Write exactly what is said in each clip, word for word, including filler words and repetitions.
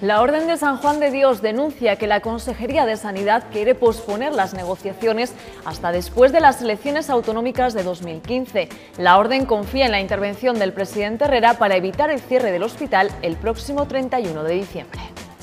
La Orden de San Juan de Dios denuncia que la Consejería de Sanidad quiere posponer las negociaciones hasta después de las elecciones autonómicas de dos mil quince. La Orden confía en la intervención del presidente Herrera para evitar el cierre del hospital el próximo treinta y uno de diciembre.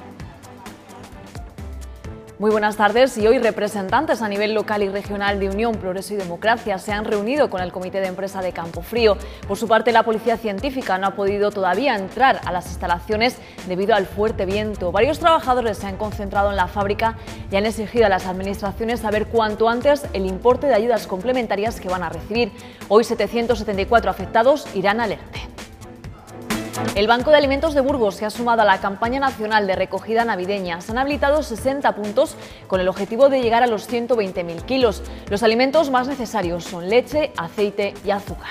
Muy buenas tardes. Y hoy representantes a nivel local y regional de Unión, Progreso y Democracia se han reunido con el Comité de Empresa de Campofrío. Por su parte, la Policía Científica no ha podido todavía entrar a las instalaciones debido al fuerte viento. Varios trabajadores se han concentrado en la fábrica y han exigido a las administraciones saber cuanto antes el importe de ayudas complementarias que van a recibir. Hoy setecientos setenta y cuatro afectados irán al ERTE. El Banco de Alimentos de Burgos se ha sumado a la campaña nacional de recogida navideña. Se han habilitado sesenta puntos con el objetivo de llegar a los ciento veinte mil kilos. Los alimentos más necesarios son leche, aceite y azúcar.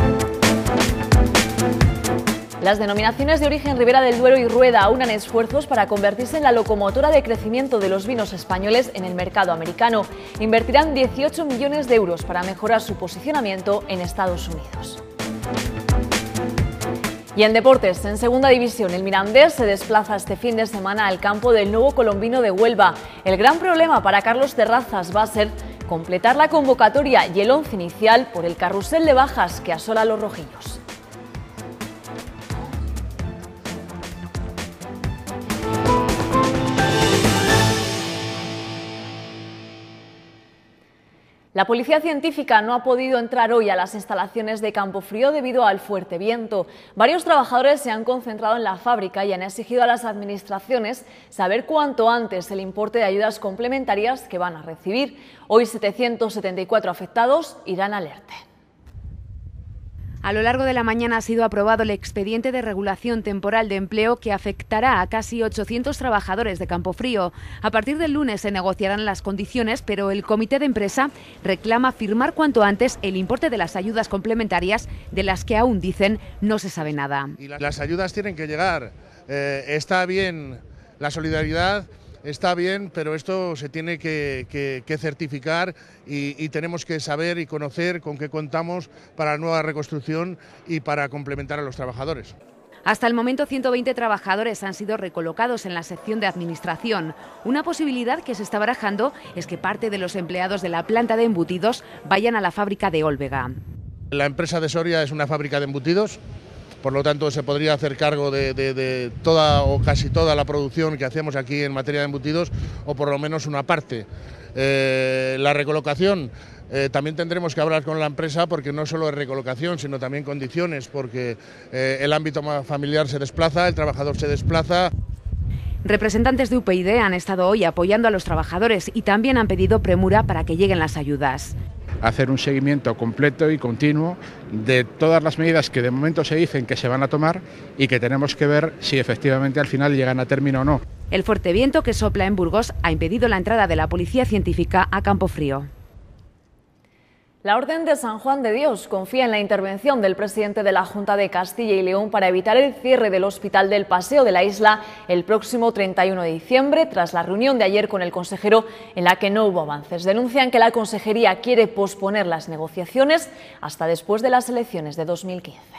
Las denominaciones de origen Ribera del Duero y Rueda unan esfuerzos para convertirse en la locomotora de crecimiento de los vinos españoles en el mercado americano. Invertirán dieciocho millones de euros para mejorar su posicionamiento en Estados Unidos. Y en deportes, en segunda división, el Mirandés se desplaza este fin de semana al campo del Nuevo Colombino de Huelva. El gran problema para Carlos Terrazas va a ser completar la convocatoria y el once inicial por el carrusel de bajas que asola a los rojillos. La Policía Científica no ha podido entrar hoy a las instalaciones de Campofrío debido al fuerte viento. Varios trabajadores se han concentrado en la fábrica y han exigido a las administraciones saber cuanto antes el importe de ayudas complementarias que van a recibir. Hoy setecientos setenta y cuatro afectados irán al ERTE. A lo largo de la mañana ha sido aprobado el expediente de regulación temporal de empleo que afectará a casi ochocientos trabajadores de Campofrío. A partir del lunes se negociarán las condiciones, pero el comité de empresa reclama firmar cuanto antes el importe de las ayudas complementarias, de las que aún dicen no se sabe nada. Y las ayudas tienen que llegar. Eh, está bien la solidaridad. Está bien, pero esto se tiene que, que, que certificar y, y tenemos que saber y conocer con qué contamos para la nueva reconstrucción y para complementar a los trabajadores. Hasta el momento, ciento veinte trabajadores han sido recolocados en la sección de administración. Una posibilidad que se está barajando es que parte de los empleados de la planta de embutidos vayan a la fábrica de Olvega. La empresa de Soria es una fábrica de embutidos. Por lo tanto, se podría hacer cargo de, de, de toda o casi toda la producción que hacemos aquí en materia de embutidos, o por lo menos una parte. Eh, la recolocación, eh, también tendremos que hablar con la empresa, porque no solo es recolocación, sino también condiciones, porque eh, el ámbito familiar se desplaza, el trabajador se desplaza. Representantes de U P YD han estado hoy apoyando a los trabajadores y también han pedido premura para que lleguen las ayudas. Hacer un seguimiento completo y continuo de todas las medidas que de momento se dicen que se van a tomar y que tenemos que ver si efectivamente al final llegan a término o no. El fuerte viento que sopla en Burgos ha impedido la entrada de la Policía Científica a Campofrío. La Orden de San Juan de Dios confía en la intervención del presidente de la Junta de Castilla y León para evitar el cierre del Hospital del Paseo de la Isla el próximo treinta y uno de diciembre, tras la reunión de ayer con el consejero en la que no hubo avances. Denuncian que la consejería quiere posponer las negociaciones hasta después de las elecciones de dos mil quince.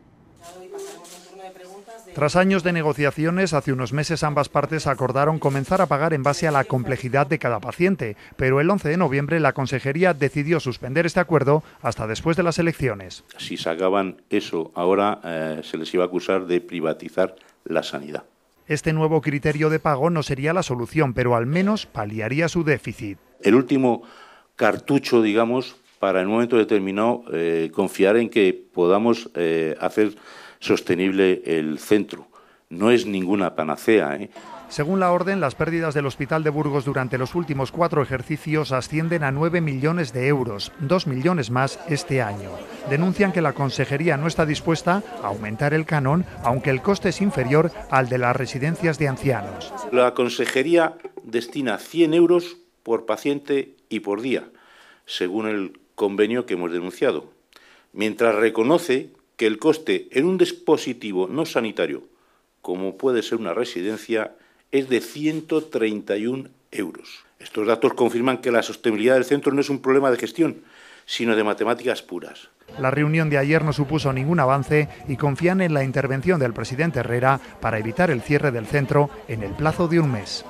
Tras años de negociaciones, hace unos meses ambas partes acordaron comenzar a pagar en base a la complejidad de cada paciente, pero el once de noviembre la Consejería decidió suspender este acuerdo hasta después de las elecciones. Si sacaban eso, ahora eh, se les iba a acusar de privatizar la sanidad. Este nuevo criterio de pago no sería la solución, pero al menos paliaría su déficit. El último cartucho, digamos, para en un momento determinado eh, confiar en que podamos eh, hacer sostenible el centro. No es ninguna panacea, ¿eh? Según la orden, las pérdidas del Hospital de Burgos durante los últimos cuatro ejercicios ascienden a nueve millones de euros, dos millones más este año. Denuncian que la Consejería no está dispuesta a aumentar el canon, aunque el coste es inferior al de las residencias de ancianos. La Consejería destina cien euros por paciente y por día, según el convenio que hemos denunciado, mientras reconoce que el coste en un dispositivo no sanitario, como puede ser una residencia, es de ciento treinta y un euros. Estos datos confirman que la sostenibilidad del centro no es un problema de gestión, sino de matemáticas puras. La reunión de ayer no supuso ningún avance y confían en la intervención del presidente Herrera para evitar el cierre del centro en el plazo de un mes.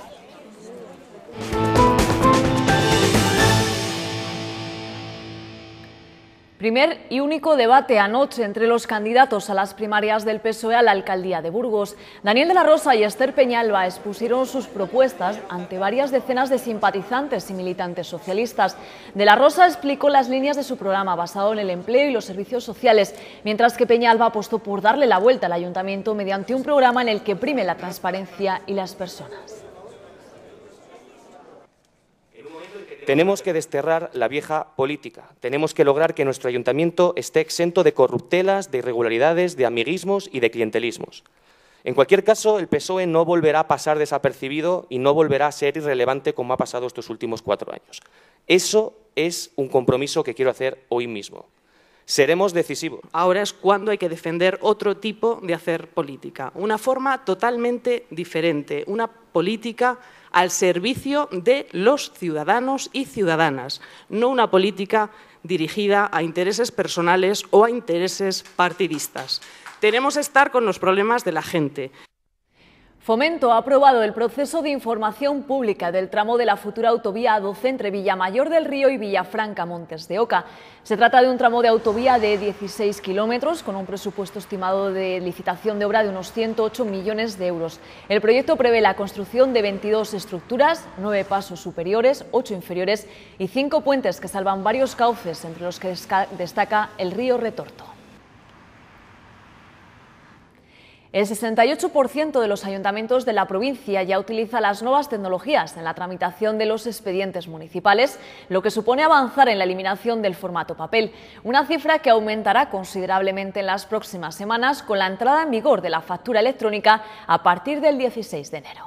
Primer y único debate anoche entre los candidatos a las primarias del P S O E a la alcaldía de Burgos. Daniel de la Rosa y Esther Peñalba expusieron sus propuestas ante varias decenas de simpatizantes y militantes socialistas. De la Rosa explicó las líneas de su programa basado en el empleo y los servicios sociales, mientras que Peñalba apostó por darle la vuelta al ayuntamiento mediante un programa en el que prime la transparencia y las personas. Tenemos que desterrar la vieja política. Tenemos que lograr que nuestro ayuntamiento esté exento de corruptelas, de irregularidades, de amiguismos y de clientelismos. En cualquier caso, el P S O E no volverá a pasar desapercibido y no volverá a ser irrelevante como ha pasado estos últimos cuatro años. Eso es un compromiso que quiero hacer hoy mismo. Seremos decisivos. Ahora es cuando hay que defender otro tipo de hacer política, una forma totalmente diferente, una política al servicio de los ciudadanos y ciudadanas, no una política dirigida a intereses personales o a intereses partidistas. Tenemos que estar con los problemas de la gente. Fomento ha aprobado el proceso de información pública del tramo de la futura autovía A doce entre Villamayor del Río y Villafranca Montes de Oca. Se trata de un tramo de autovía de dieciséis kilómetros con un presupuesto estimado de licitación de obra de unos ciento ocho millones de euros. El proyecto prevé la construcción de veintidós estructuras, nueve pasos superiores, ocho inferiores y cinco puentes que salvan varios cauces, entre los que destaca el río Retorto. El sesenta y ocho por ciento de los ayuntamientos de la provincia ya utiliza las nuevas tecnologías en la tramitación de los expedientes municipales, lo que supone avanzar en la eliminación del formato papel, una cifra que aumentará considerablemente en las próximas semanas con la entrada en vigor de la factura electrónica a partir del dieciséis de enero.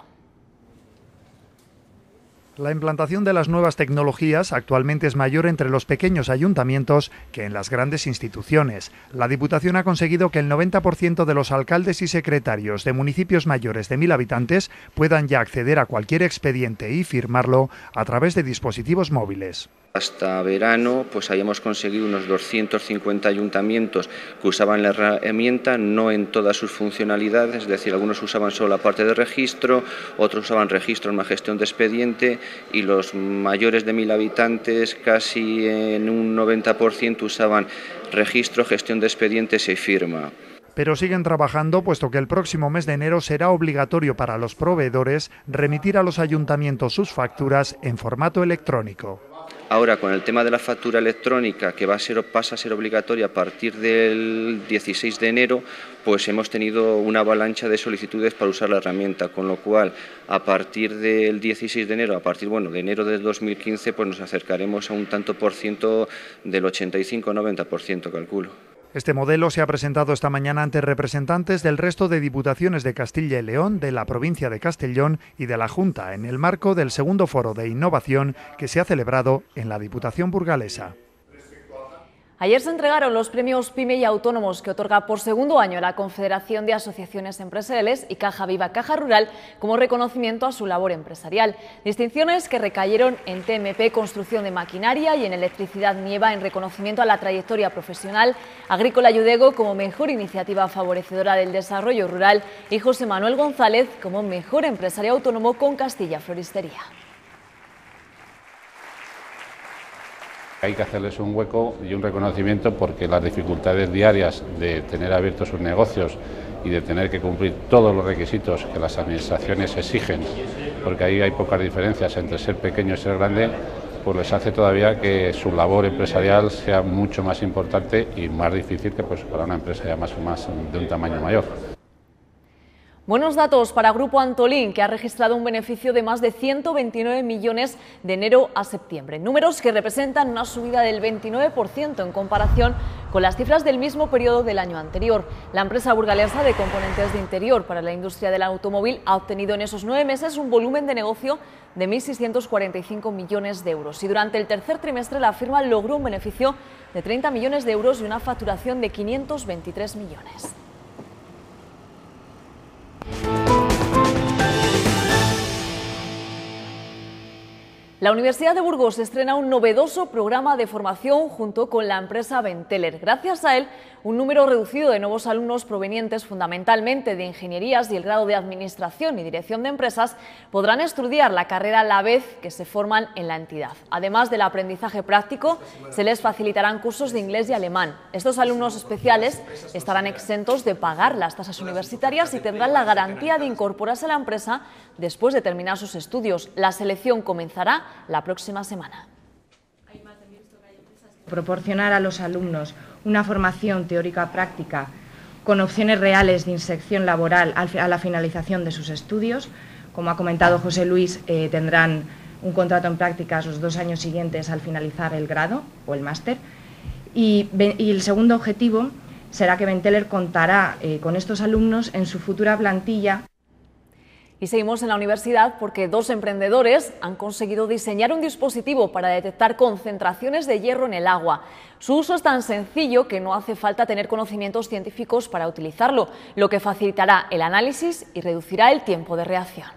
La implantación de las nuevas tecnologías actualmente es mayor entre los pequeños ayuntamientos que en las grandes instituciones. La Diputación ha conseguido que el noventa por ciento de los alcaldes y secretarios de municipios mayores de mil habitantes puedan ya acceder a cualquier expediente y firmarlo a través de dispositivos móviles. Hasta verano pues habíamos conseguido unos doscientos cincuenta ayuntamientos que usaban la herramienta, no en todas sus funcionalidades, es decir, algunos usaban solo la parte de registro, otros usaban registro en la gestión de expediente y los mayores de mil habitantes casi en un noventa por ciento usaban registro, gestión de expedientes y firma. Pero siguen trabajando puesto que el próximo mes de enero será obligatorio para los proveedores remitir a los ayuntamientos sus facturas en formato electrónico. Ahora, con el tema de la factura electrónica, que va a ser, pasa a ser obligatoria a partir del dieciséis de enero, pues hemos tenido una avalancha de solicitudes para usar la herramienta, con lo cual, a partir del dieciséis de enero, a partir bueno, de enero del dos mil quince, pues nos acercaremos a un tanto por ciento del ochenta y cinco a noventa por ciento, calculo. Este modelo se ha presentado esta mañana ante representantes del resto de diputaciones de Castilla y León, de la provincia de Castellón y de la Junta, en el marco del segundo foro de innovación que se ha celebrado en la Diputación burgalesa. Ayer se entregaron los premios PYME y Autónomos que otorga por segundo año la Confederación de Asociaciones Empresariales y Caja Viva Caja Rural como reconocimiento a su labor empresarial. Distinciones que recayeron en T M P Construcción de Maquinaria y en Electricidad Nieva en reconocimiento a la trayectoria profesional, Agrícola Yudego como mejor iniciativa favorecedora del desarrollo rural y José Manuel González como mejor empresario autónomo con Castilla Floristería. Hay que hacerles un hueco y un reconocimiento porque las dificultades diarias de tener abiertos sus negocios y de tener que cumplir todos los requisitos que las administraciones exigen, porque ahí hay pocas diferencias entre ser pequeño y ser grande, pues les hace todavía que su labor empresarial sea mucho más importante y más difícil que pues, para una empresa ya más, más de un tamaño mayor. Buenos datos para Grupo Antolín, que ha registrado un beneficio de más de ciento veintinueve millones de enero a septiembre. Números que representan una subida del veintinueve por ciento en comparación con las cifras del mismo periodo del año anterior. La empresa burgalesa de componentes de interior para la industria del automóvil ha obtenido en esos nueve meses un volumen de negocio de mil seiscientos cuarenta y cinco millones de euros. Y durante el tercer trimestre la firma logró un beneficio de treinta millones de euros y una facturación de quinientos veintitrés millones. La Universidad de Burgos estrena un novedoso programa de formación junto con la empresa Benteler. Gracias a él, un número reducido de nuevos alumnos provenientes fundamentalmente de ingenierías y el grado de Administración y Dirección de Empresas podrán estudiar la carrera a la vez que se forman en la entidad. Además del aprendizaje práctico, se les facilitarán cursos de inglés y alemán. Estos alumnos especiales estarán exentos de pagar las tasas universitarias y tendrán la garantía de incorporarse a la empresa después de terminar sus estudios. La selección comenzará la próxima semana. Proporcionar a los alumnos una formación teórica práctica con opciones reales de inserción laboral a la finalización de sus estudios. Como ha comentado José Luis, eh, tendrán un contrato en prácticas los dos años siguientes al finalizar el grado o el máster. Y, y el segundo objetivo será que Benteler contará eh, con estos alumnos en su futura plantilla. Y seguimos en la universidad porque dos emprendedores han conseguido diseñar un dispositivo para detectar concentraciones de hierro en el agua. Su uso es tan sencillo que no hace falta tener conocimientos científicos para utilizarlo, lo que facilitará el análisis y reducirá el tiempo de reacción.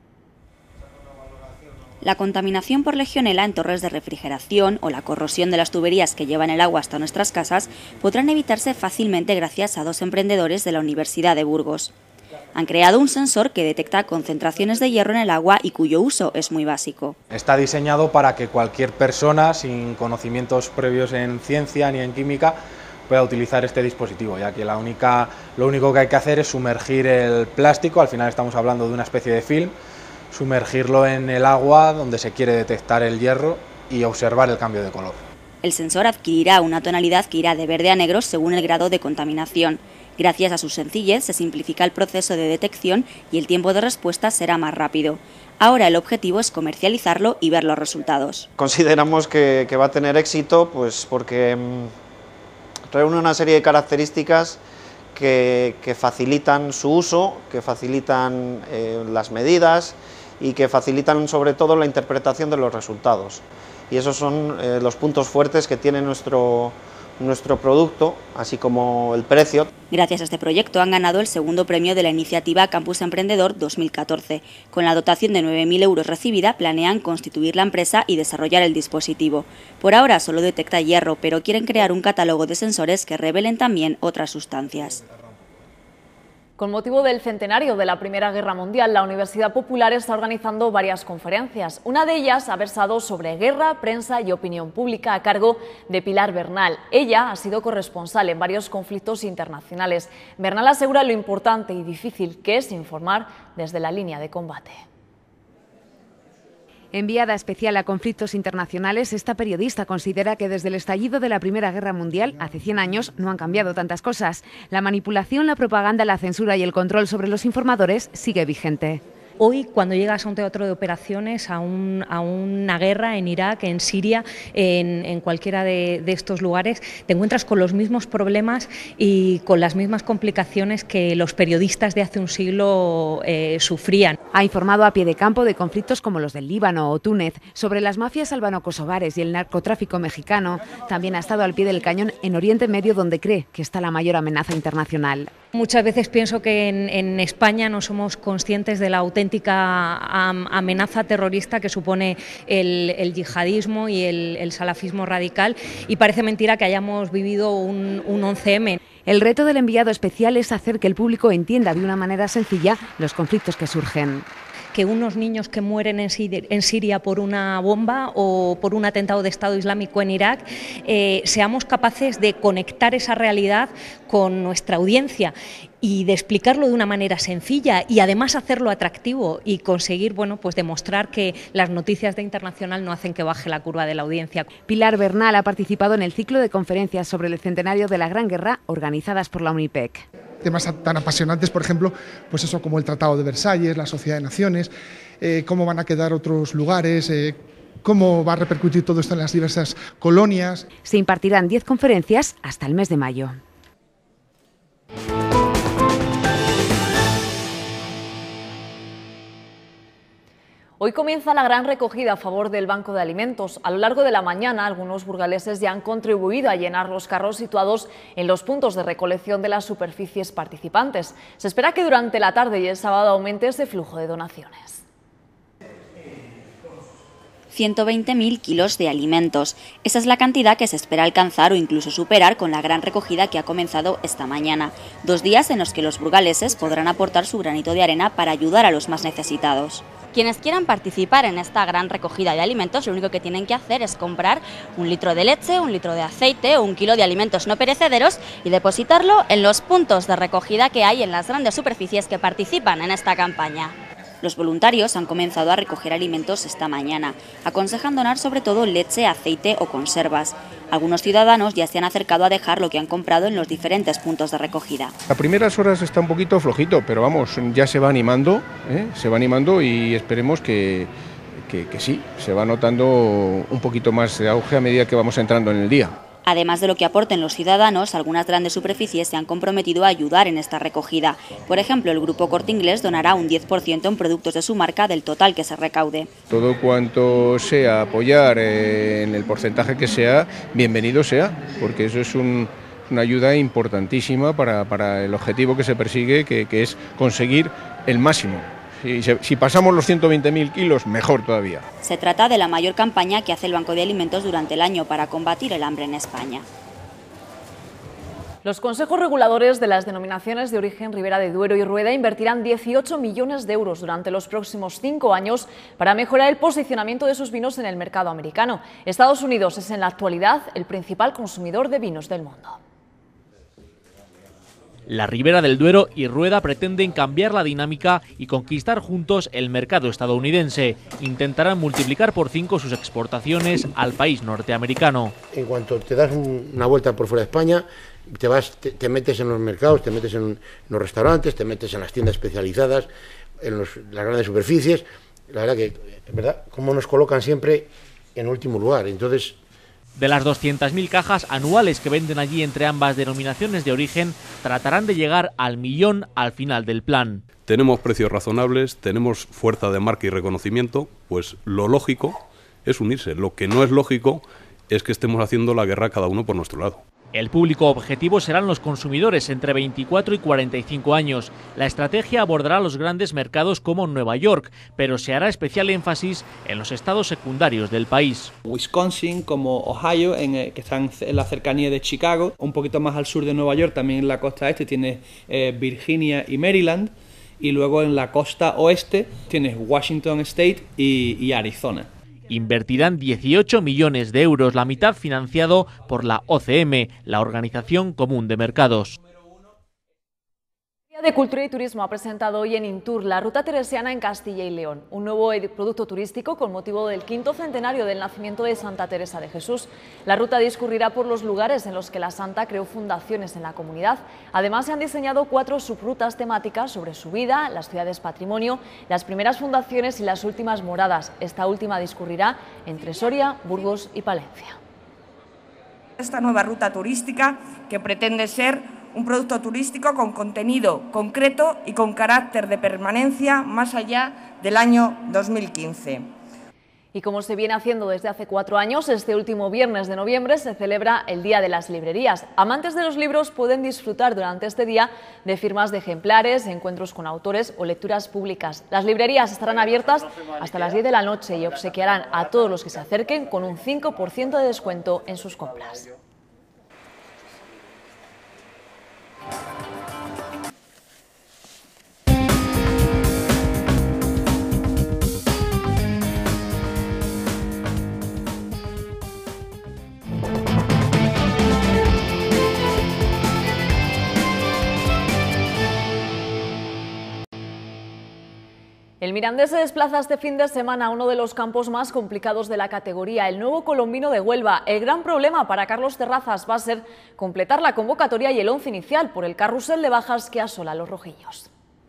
La contaminación por legionela en torres de refrigeración o la corrosión de las tuberías que llevan el agua hasta nuestras casas podrán evitarse fácilmente gracias a dos emprendedores de la Universidad de Burgos. Han creado un sensor que detecta concentraciones de hierro en el agua y cuyo uso es muy básico. Está diseñado para que cualquier persona sin conocimientos previos en ciencia ni en química pueda utilizar este dispositivo, ya que la única, lo único que hay que hacer es sumergir el plástico, al final estamos hablando de una especie de film, sumergirlo en el agua donde se quiere detectar el hierro y observar el cambio de color. El sensor adquirirá una tonalidad que irá de verde a negro según el grado de contaminación. Gracias a su sencillez se simplifica el proceso de detección y el tiempo de respuesta será más rápido. Ahora el objetivo es comercializarlo y ver los resultados. Consideramos que, que va a tener éxito pues porque mmm, reúne una serie de características que, que facilitan su uso, que facilitan eh, las medidas y que facilitan sobre todo la interpretación de los resultados. Y esos son eh, los puntos fuertes que tiene nuestro, nuestro producto, así como el precio. Gracias a este proyecto han ganado el segundo premio de la iniciativa Campus Emprendedor dos mil catorce. Con la dotación de nueve mil euros recibida, planean constituir la empresa y desarrollar el dispositivo. Por ahora solo detecta hierro, pero quieren crear un catálogo de sensores que revelen también otras sustancias. Con motivo del centenario de la Primera Guerra Mundial, la Universidad Popular está organizando varias conferencias. Una de ellas ha versado sobre guerra, prensa y opinión pública a cargo de Pilar Bernal. Ella ha sido corresponsal en varios conflictos internacionales. Bernal asegura lo importante y difícil que es informar desde la línea de combate. Enviada especial a conflictos internacionales, esta periodista considera que desde el estallido de la Primera Guerra Mundial, hace cien años, no han cambiado tantas cosas. La manipulación, la propaganda, la censura y el control sobre los informadores sigue vigente. Hoy, cuando llegas a un teatro de operaciones, a, un, a una guerra en Irak, en Siria, en, en cualquiera de, de estos lugares, te encuentras con los mismos problemas y con las mismas complicaciones que los periodistas de hace un siglo eh, sufrían. Ha informado a pie de campo de conflictos como los del Líbano o Túnez, sobre las mafias albano-kosovares y el narcotráfico mexicano. También ha estado al pie del cañón en Oriente Medio, donde cree que está la mayor amenaza internacional. Muchas veces pienso que en, en España no somos conscientes de la auténtica am, amenaza terrorista que supone el, el yihadismo y el, el salafismo radical, y parece mentira que hayamos vivido un, un once eme. El reto del enviado especial es hacer que el público entienda de una manera sencilla los conflictos que surgen. Que unos niños que mueren en Siria, en Siria por una bomba o por un atentado de Estado Islámico en Irak, eh, seamos capaces de conectar esa realidad con nuestra audiencia y de explicarlo de una manera sencilla y además hacerlo atractivo y conseguir, bueno, pues demostrar que las noticias de internacional no hacen que baje la curva de la audiencia. Pilar Bernal ha participado en el ciclo de conferencias sobre el centenario de la Gran Guerra organizadas por la UNIPEC. Temas tan apasionantes, por ejemplo, pues eso como el Tratado de Versalles, la Sociedad de Naciones, eh, cómo van a quedar otros lugares, eh, cómo va a repercutir todo esto en las diversas colonias. Se impartirán diez conferencias hasta el mes de mayo. Hoy comienza la gran recogida a favor del Banco de Alimentos. A lo largo de la mañana, algunos burgaleses ya han contribuido a llenar los carros situados en los puntos de recolección de las superficies participantes. Se espera que durante la tarde y el sábado aumente ese flujo de donaciones. ciento veinte mil kilos de alimentos. Esa es la cantidad que se espera alcanzar o incluso superar con la gran recogida que ha comenzado esta mañana. Dos días en los que los burgaleses podrán aportar su granito de arena para ayudar a los más necesitados. Quienes quieran participar en esta gran recogida de alimentos, lo único que tienen que hacer es comprar un litro de leche, un litro de aceite o un kilo de alimentos no perecederos y depositarlo en los puntos de recogida que hay en las grandes superficies que participan en esta campaña. Los voluntarios han comenzado a recoger alimentos esta mañana. Aconsejan donar sobre todo leche, aceite o conservas. Algunos ciudadanos ya se han acercado a dejar lo que han comprado en los diferentes puntos de recogida. A primeras horas está un poquito flojito, pero vamos, ya se va animando, ¿eh? se va animando y esperemos que, que, que sí, se va notando un poquito más de auge a medida que vamos entrando en el día. Además de lo que aporten los ciudadanos, algunas grandes superficies se han comprometido a ayudar en esta recogida. Por ejemplo, el Grupo Corte Inglés donará un diez por ciento en productos de su marca del total que se recaude. Todo cuanto sea apoyar eh, en el porcentaje que sea, bienvenido sea, porque eso es un, una ayuda importantísima para, para el objetivo que se persigue, que, que es conseguir el máximo. Si, si pasamos los ciento veinte mil kilos, mejor todavía. Se trata de la mayor campaña que hace el Banco de Alimentos durante el año para combatir el hambre en España. Los consejos reguladores de las denominaciones de origen Ribera del Duero y Rueda invertirán dieciocho millones de euros durante los próximos cinco años para mejorar el posicionamiento de sus vinos en el mercado americano. Estados Unidos es en la actualidad el principal consumidor de vinos del mundo. La Ribera del Duero y Rueda pretenden cambiar la dinámica y conquistar juntos el mercado estadounidense. Intentarán multiplicar por cinco sus exportaciones al país norteamericano. En cuanto te das un, una vuelta por fuera de España, te, vas, te, te metes en los mercados, te metes en, en los restaurantes, te metes en las tiendas especializadas, en los, las grandes superficies. La verdad que, ¿verdad? Cómo nos colocan siempre en último lugar. Entonces, de las doscientas mil cajas anuales que venden allí entre ambas denominaciones de origen, tratarán de llegar al millón al final del plan. Tenemos precios razonables, tenemos fuerza de marca y reconocimiento, pues lo lógico es unirse. Lo que no es lógico es que estemos haciendo la guerra cada uno por nuestro lado. El público objetivo serán los consumidores entre veinticuatro y cuarenta y cinco años. La estrategia abordará los grandes mercados como Nueva York, pero se hará especial énfasis en los estados secundarios del país. Wisconsin, como Ohio, en el, que están en la cercanía de Chicago, un poquito más al sur de Nueva York, también en la costa este tienes eh, Virginia y Maryland, y luego en la costa oeste tienes Washington State y, y Arizona. Invertirán dieciocho millones de euros, la mitad financiado por la O C M, la Organización Común de Mercados. La de Cultura y Turismo ha presentado hoy en Intur la Ruta Teresiana en Castilla y León, un nuevo producto turístico con motivo del quinto centenario del nacimiento de Santa Teresa de Jesús. La ruta discurrirá por los lugares en los que la santa creó fundaciones en la comunidad. Además, se han diseñado cuatro subrutas temáticas sobre su vida, las ciudades patrimonio, las primeras fundaciones y las últimas moradas. Esta última discurrirá entre Soria, Burgos y Palencia. Esta nueva ruta turística, que pretende ser un producto turístico con contenido concreto y con carácter de permanencia más allá del año dos mil quince. Y como se viene haciendo desde hace cuatro años, este último viernes de noviembre se celebra el Día de las Librerías. Amantes de los libros pueden disfrutar durante este día de firmas de ejemplares, encuentros con autores o lecturas públicas. Las librerías estarán abiertas hasta las diez de la noche y obsequiarán a todos los que se acerquen con un cinco por ciento de descuento en sus compras. El Mirandés se desplaza este fin de semana a uno de los campos más complicados de la categoría, el Nuevo Colombino de Huelva. El gran problema para Carlos Terrazas va a ser completar la convocatoria y el once inicial por el carrusel de bajas que asola a los rojillos.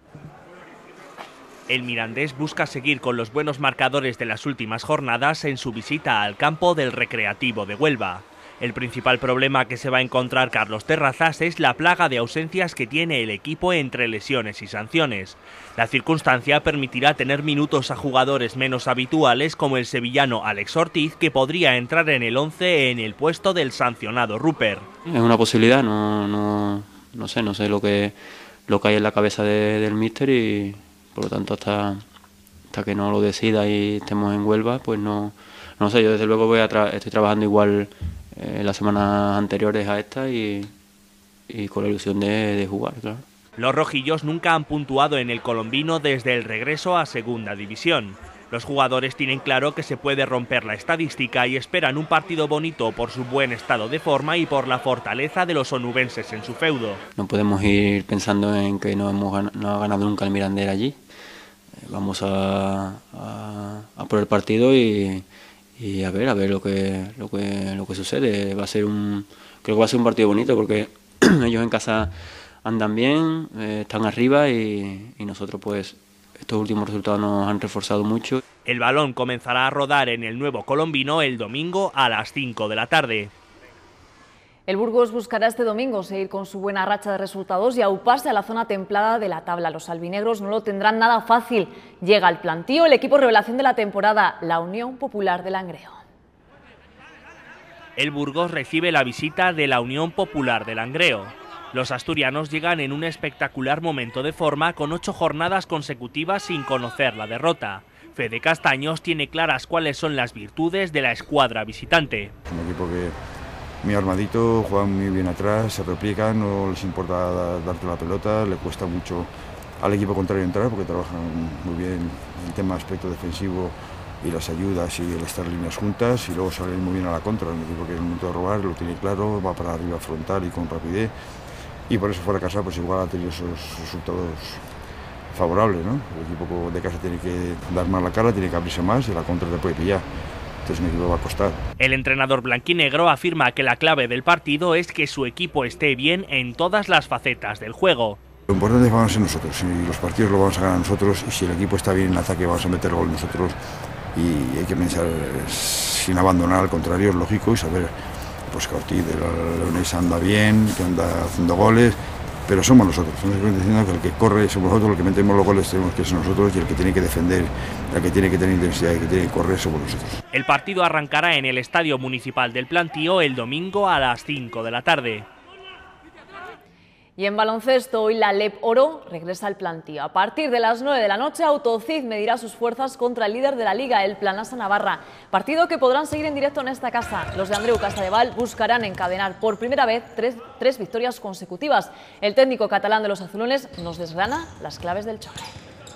El Mirandés busca seguir con los buenos marcadores de las últimas jornadas en su visita al campo del Recreativo de Huelva. El principal problema que se va a encontrar Carlos Terrazas es la plaga de ausencias que tiene el equipo entre lesiones y sanciones. La circunstancia permitirá tener minutos a jugadores menos habituales como el sevillano Alex Ortiz, que podría entrar en el once en el puesto del sancionado Rupert. Es una posibilidad, no, no, no sé, no sé lo que, lo que hay en la cabeza de, del míster y por lo tanto hasta, hasta que no lo decida y estemos en Huelva, pues no, no sé, yo desde luego voy a tra estoy trabajando igual eh, las semanas anteriores a esta y, y con la ilusión de, de jugar, claro. Los rojillos nunca han puntuado en el colombino desde el regreso a Segunda División. Los jugadores tienen claro que se puede romper la estadística y esperan un partido bonito por su buen estado de forma y por la fortaleza de los onubenses en su feudo. No podemos ir pensando en que no hemos ganado, no ha ganado nunca el Mirandés allí. Vamos a, a, a por el partido y, y a ver a ver lo que lo que lo que sucede. Va a ser un creo que va a ser un partido bonito porque ellos en casa andan bien, eh, están arriba y, y nosotros pues estos últimos resultados nos han reforzado mucho. El balón comenzará a rodar en el nuevo colombino el domingo a las cinco de la tarde. El Burgos buscará este domingo seguir con su buena racha de resultados y auparse a la zona templada de la tabla. Los albinegros no lo tendrán nada fácil. Llega al plantío el equipo revelación de la temporada, la Unión Popular de Langreo. El Burgos recibe la visita de la Unión Popular de Langreo. Los asturianos llegan en un espectacular momento de forma con ocho jornadas consecutivas sin conocer la derrota. Fede Castaños tiene claras cuáles son las virtudes de la escuadra visitante. Es un equipo que muy armadito, juegan muy bien atrás, se replican, no les importa darte la pelota, le cuesta mucho al equipo contrario entrar porque trabajan muy bien el tema aspecto defensivo y las ayudas y el estar líneas juntas y luego salen muy bien a la contra. Un equipo que en el momento de robar lo tiene claro, va para arriba frontal y con rapidez. Y por eso fuera de casa pues igual ha tenido esos resultados favorables, ¿no? El equipo de casa tiene que dar más la cara, tiene que abrirse más y la contra te puede pillar. Entonces un equipo va a costar. El entrenador blanquinegro afirma que la clave del partido es que su equipo esté bien en todas las facetas del juego. Lo importante es que vamos a ser nosotros, y los partidos los vamos a ganar nosotros y si el equipo está bien en ataque vamos a meter gol nosotros y hay que pensar sin abandonar, al contrario, es lógico y saber pues que Ortiz de la Leonesa anda bien, que anda haciendo goles, pero somos nosotros, estamos diciendo que el que corre somos nosotros, el que metemos los goles tenemos que ser nosotros y el que tiene que defender, el que tiene que tener intensidad y el que tiene que correr somos nosotros. El partido arrancará en el Estadio Municipal del Plantío el domingo a las cinco de la tarde. Y en baloncesto, hoy la Lep Oro regresa al plantío. A partir de las nueve de la noche, Autocid medirá sus fuerzas contra el líder de la Liga, el Planasa Navarra. Partido que podrán seguir en directo en esta casa. Los de Andreu Castadeval buscarán encadenar por primera vez tres, tres victorias consecutivas. El técnico catalán de los azulones nos desgrana las claves del choque.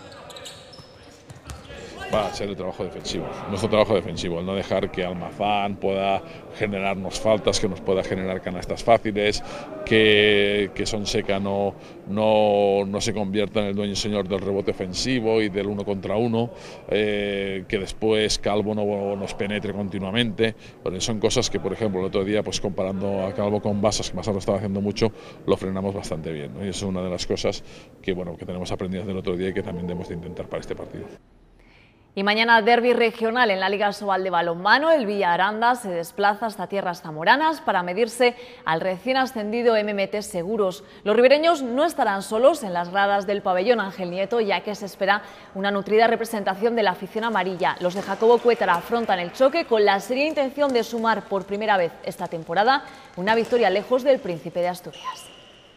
Va a ser el trabajo defensivo, nuestro trabajo defensivo, el no dejar que Almazán pueda generarnos faltas, que nos pueda generar canastas fáciles, que, que Sonseca no, no, no se convierta en el dueño y señor del rebote ofensivo y del uno contra uno, eh, que después Calvo no nos penetre continuamente. Pero son cosas que, por ejemplo, el otro día, pues comparando a Calvo con Basas, que Basas lo estaba haciendo mucho, lo frenamos bastante bien, ¿no? Y eso es una de las cosas que, bueno, que tenemos aprendidas del otro día y que también debemos de intentar para este partido. Y mañana derbi regional en la Liga Sobal de balonmano. El Villaranda se desplaza hasta tierras zamoranas para medirse al recién ascendido M M T Seguros. Los ribereños no estarán solos en las gradas del pabellón Ángel Nieto, ya que se espera una nutrida representación de la afición amarilla. Los de Jacobo Cuétara afrontan el choque con la seria intención de sumar por primera vez esta temporada una victoria lejos del Príncipe de Asturias.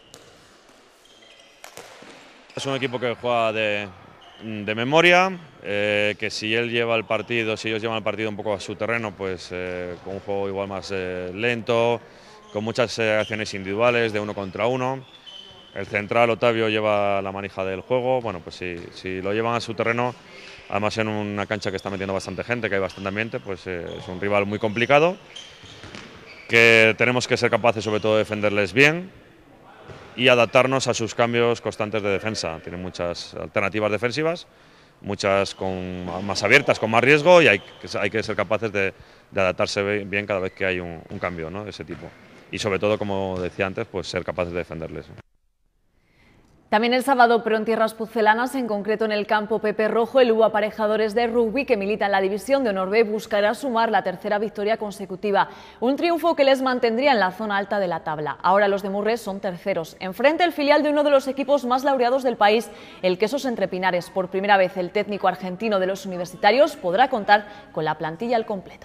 Es un equipo que juega de... de memoria, eh, que si él lleva el partido, si ellos llevan el partido un poco a su terreno, pues eh, con un juego igual más eh, lento, con muchas eh, acciones individuales de uno contra uno. El central Otavio lleva la manija del juego, bueno, pues si, si lo llevan a su terreno, además en una cancha que está metiendo bastante gente, que hay bastante ambiente, pues eh, es un rival muy complicado, que tenemos que ser capaces sobre todo de defenderles bien y adaptarnos a sus cambios constantes de defensa. Tienen muchas alternativas defensivas, muchas con, más abiertas, con más riesgo y hay que, hay que ser capaces de, de adaptarse bien cada vez que hay un, un cambio, ¿no?, de ese tipo. Y sobre todo, como decía antes, pues ser capaces de defenderles. También el sábado, pero en tierras pucelanas, en concreto en el campo Pepe Rojo, el U Aparejadores de Rugby, que milita en la División de Honor B, buscará sumar la tercera victoria consecutiva. Un triunfo que les mantendría en la zona alta de la tabla. Ahora los de Murres son terceros. Enfrente el filial de uno de los equipos más laureados del país, el Quesos Entre Pinares. Por primera vez el técnico argentino de los universitarios podrá contar con la plantilla al completo.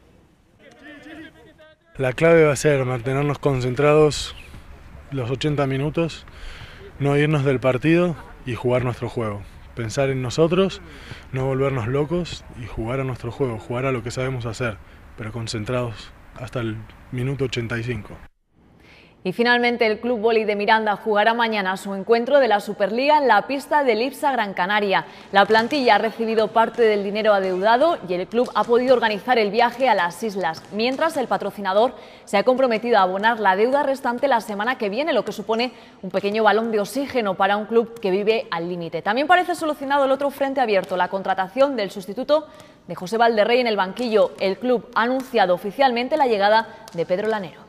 La clave va a ser mantenernos concentrados los ochenta minutos, no irnos del partido y jugar nuestro juego. pensar en nosotros, no volvernos locos y jugar a nuestro juego, jugar a lo que sabemos hacer, pero concentrados hasta el minuto ochenta y cinco. Y finalmente el Club Vóley de Miranda jugará mañana su encuentro de la Superliga en la pista del Ipsa Gran Canaria. La plantilla ha recibido parte del dinero adeudado y el club ha podido organizar el viaje a las islas, mientras el patrocinador se ha comprometido a abonar la deuda restante la semana que viene, lo que supone un pequeño balón de oxígeno para un club que vive al límite. También parece solucionado el otro frente abierto, la contratación del sustituto de José Valderrey en el banquillo. El club ha anunciado oficialmente la llegada de Pedro Lanero.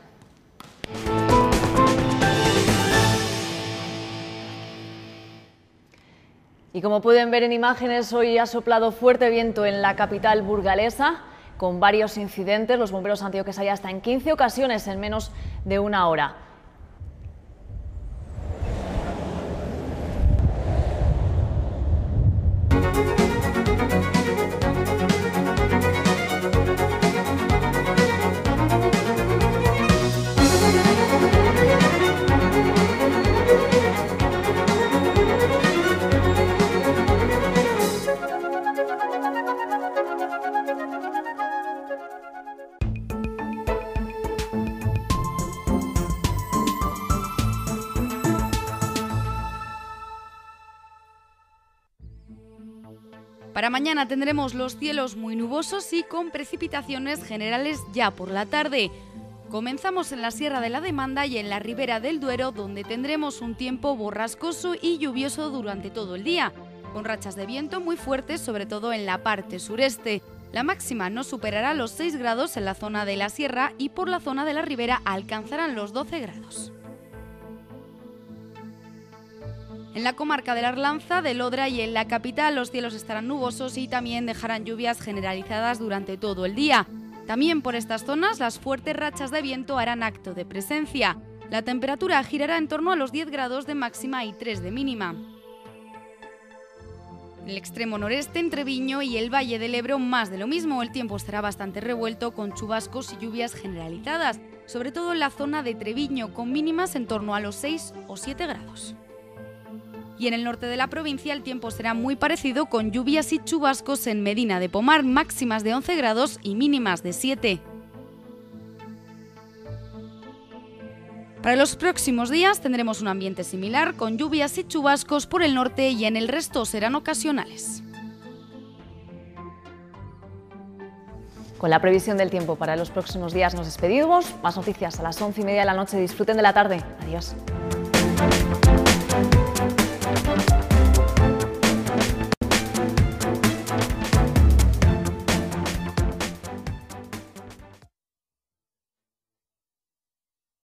Y como pueden ver en imágenes, hoy ha soplado fuerte viento en la capital burgalesa, con varios incidentes. Los bomberos han tenido que salir hasta en quince ocasiones en menos de una hora. Para mañana tendremos los cielos muy nubosos y con precipitaciones generales ya por la tarde. Comenzamos en la Sierra de la Demanda y en la Ribera del Duero, donde tendremos un tiempo borrascoso y lluvioso durante todo el día, con rachas de viento muy fuertes, sobre todo en la parte sureste. La máxima no superará los seis grados en la zona de la Sierra y por la zona de la Ribera alcanzarán los doce grados. En la comarca de la Arlanza, del Odra y en la capital los cielos estarán nubosos y también dejarán lluvias generalizadas durante todo el día. También por estas zonas las fuertes rachas de viento harán acto de presencia. La temperatura girará en torno a los diez grados de máxima y tres de mínima. En el extremo noreste, en Treviño y el Valle del Ebro, más de lo mismo. El tiempo estará bastante revuelto con chubascos y lluvias generalizadas, sobre todo en la zona de Treviño, con mínimas en torno a los seis o siete grados. Y en el norte de la provincia el tiempo será muy parecido, con lluvias y chubascos en Medina de Pomar, máximas de once grados y mínimas de siete. Para los próximos días tendremos un ambiente similar, con lluvias y chubascos por el norte y en el resto serán ocasionales. Con la previsión del tiempo para los próximos días nos despedimos. Más noticias a las once y media de la noche. Disfruten de la tarde. Adiós.